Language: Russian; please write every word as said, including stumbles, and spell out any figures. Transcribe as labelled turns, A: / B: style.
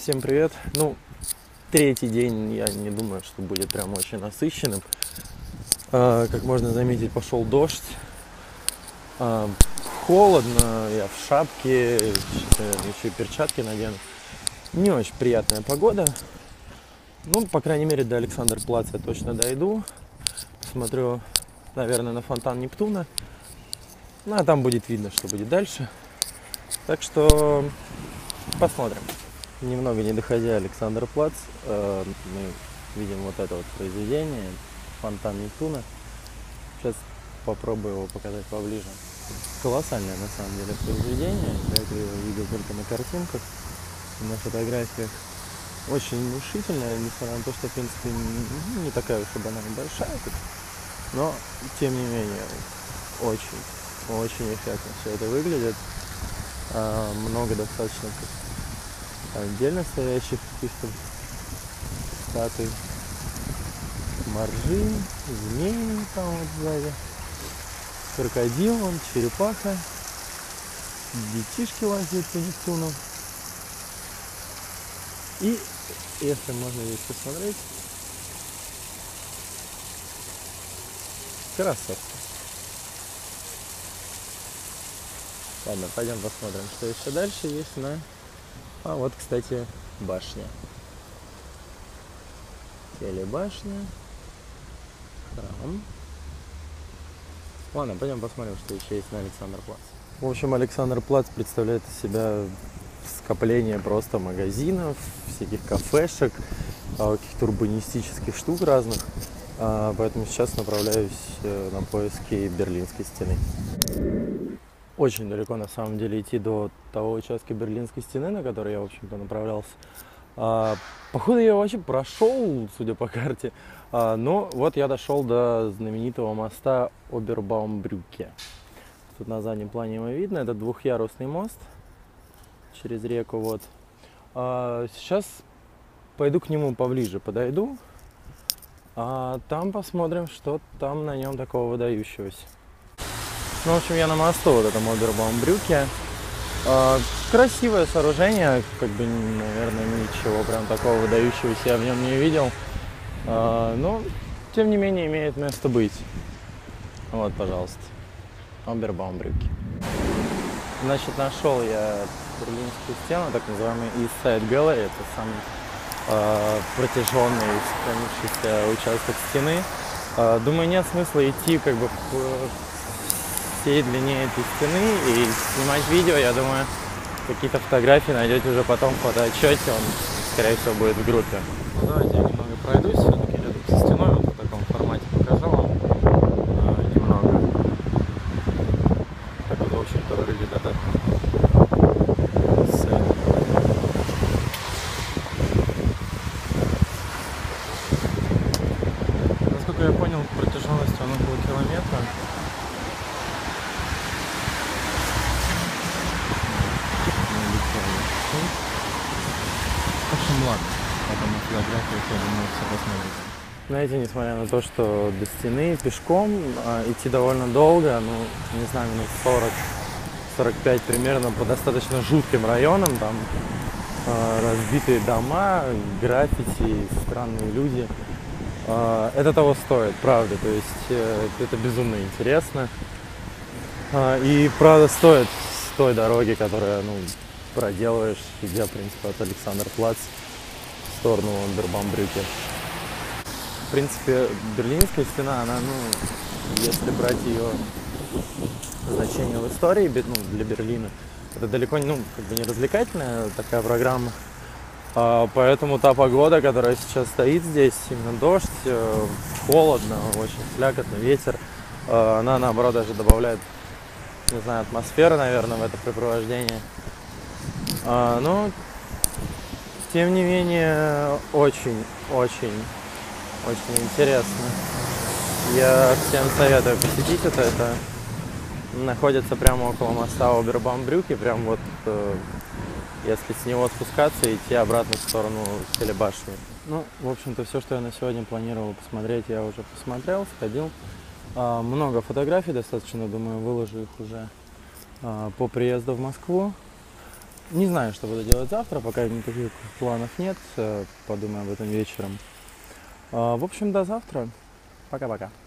A: Всем привет. Ну, третий день, я не думаю, что будет прям очень насыщенным. А, как можно заметить, пошел дождь. А, холодно, я в шапке, сейчас, наверное, еще и перчатки надену. Не очень приятная погода. Ну, по крайней мере, до Александр-Плац я точно дойду. Смотрю, наверное, на фонтан Нептуна. Ну, а там будет видно, что будет дальше. Так что посмотрим. Немного не доходя Александр-Плац, э, мы видим вот это вот произведение, фонтан Нептуна. Сейчас попробую его показать поближе. Колоссальное на самом деле произведение. Я это видел только на картинках, на фотографиях. Очень внушительная, несмотря на то, что, в принципе, не такая уж и банально большая, но, тем не менее, очень, очень эффектно все это выглядит. А, много достаточно отдельно стоящих каких-то статуй. Моржи, змеи там вот сзади, крокодил, вон, черепаха, детишки лазят по Нептуну. И, если можно здесь посмотреть, красавцы. Ладно, пойдем посмотрим, что еще дальше есть на... А вот, кстати, башня. Телебашня. Храм. Ладно, пойдем посмотрим, что еще есть на Александр-Плац. В общем, Александр-Плац представляет из себя скопление просто магазинов, всяких кафешек, каких-то урбанистических штук разных. Поэтому сейчас направляюсь на поиски Берлинской стены. Очень далеко на самом деле идти до того участка Берлинской стены, на который я, в общем-то, направлялся. А, походу я вообще прошел, судя по карте, а, но вот я дошел до знаменитого моста Обербаумбрюке. Тут на заднем плане его видно, это двухъярусный мост через реку. Вот. А, сейчас пойду к нему поближе, подойду, а там посмотрим, что там на нем такого выдающегося. Ну, в общем, я на мосту, вот этом Обербаумбрюке. А, красивое сооружение, как бы, наверное, ничего прям такого выдающегося я в нем не видел. А, но, тем не менее, имеет место быть. Вот, пожалуйста, Обербаумбрюке. Значит, нашел я Берлинскую стену, так называемый East Side Gallery. Это самый а, протяженный, сохранившийся участок стены. А, думаю, нет смысла идти как бы в всей длине этой стены и снимать видео. Я думаю, какие-то фотографии найдете уже потом в фотоотчете, он, скорее всего, будет в группе. Давайте я немного пройдусь все-таки рядом со стеной, вот в таком формате покажу вам а, немного. Так вот, в общем-то, выглядит эта сцена. Насколько я понял, протяженность он около километра. В общем, ладно, потом на фотографиях я думаю, все посмотрите. Знаете, несмотря на то, что до стены пешком а, идти довольно долго, ну, не знаю, минут сорок сорок пять примерно, по достаточно жутким районам, там а, разбитые дома, граффити, странные люди. А, это того стоит, правда, то есть э, это безумно интересно. А, и правда стоит с той дороги, которая, ну, проделываешь, идя, в принципе, от Александр-Плац в сторону Обербаумбрюке. В принципе, Берлинская стена, она, ну, если брать ее значение в истории, ну, для Берлина, это далеко, ну, как бы не развлекательная такая программа. А, поэтому та погода, которая сейчас стоит здесь, именно дождь, э, холодно, очень слякотно, ветер, э, она, наоборот, даже добавляет, не знаю, атмосферы, наверное, в это препровождение. А, но, тем не менее, очень, очень, очень интересно. Я всем советую посетить это. Это находится прямо около моста Обербаумбрюке, прям вот, э, если с него спускаться и идти обратно в сторону телебашни. Ну, в общем-то, все, что я на сегодня планировал посмотреть, я уже посмотрел, сходил. А, много фотографий достаточно, думаю, выложу их уже а, по приезду в Москву. Не знаю, что буду делать завтра, пока никаких планов нет. Подумаю об этом вечером. В общем, до завтра. Пока-пока.